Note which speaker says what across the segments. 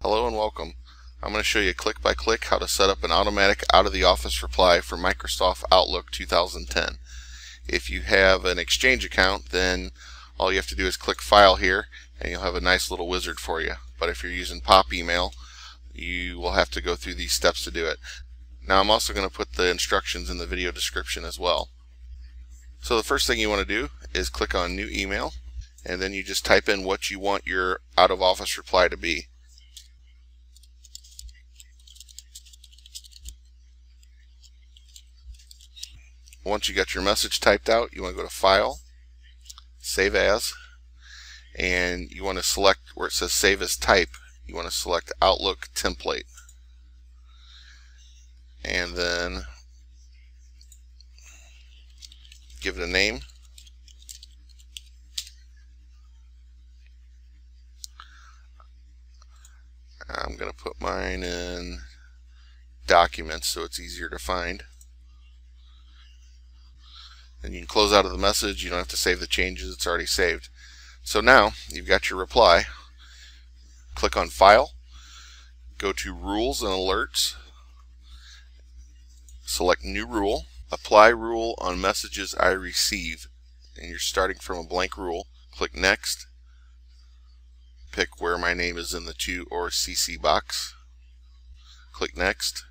Speaker 1: Hello and welcome. I'm going to show you click by click how to set up an automatic out of the office reply for Microsoft Outlook 2010. If you have an Exchange account, then all you have to do is click File here and you'll have a nice little wizard for you. But if you're using Pop email, you will have to go through these steps to do it. Now I'm also going to put the instructions in the video description as well. So the first thing you want to do is click on New Email, and then you just type in what you want your out of office reply to be. Once you got your message typed out, you want to go to File, Save As, and you want to select where it says Save as Type. You want to select Outlook Template, and then give it a name. I'm going to put mine in Documents so it's easier to find. And you can close out of the message. You don't have to save the changes, it's already saved. So now you've got your reply. Click on File, go to Rules and Alerts, select New Rule, Apply Rule on Messages I Receive, and you're starting from a blank rule. Click Next, pick where my name is in the To or CC box, click Next,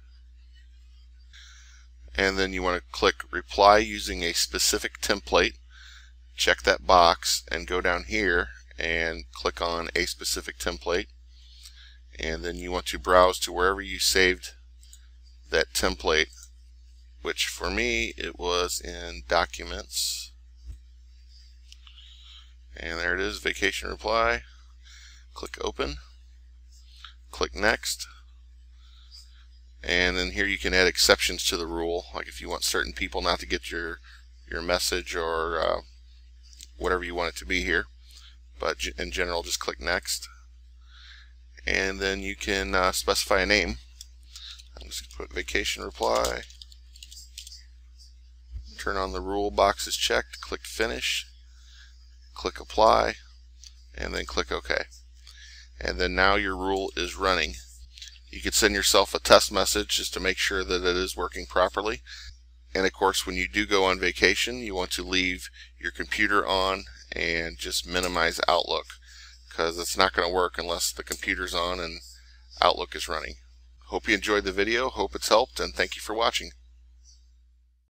Speaker 1: and then you want to click Reply using a specific template. Check that box and go down here and click on a specific template, and then you want to browse to wherever you saved that template, which for me it was in Documents, and there it is, Vacation Reply. Click Open, click Next, and then here you can add exceptions to the rule, like if you want certain people not to get your message or whatever you want it to be here. But in general, just click Next, and then you can specify a name. I'm just going to put Vacation Reply. Turn on the rule box is checked, click Finish, click Apply, and then click OK. And then now your rule is running. You could send yourself a test message just to make sure that it is working properly. And of course, when you do go on vacation, you want to leave your computer on and just minimize Outlook, because it's not going to work unless the computer's on and Outlook is running. Hope you enjoyed the video, hope it's helped, and thank you for watching.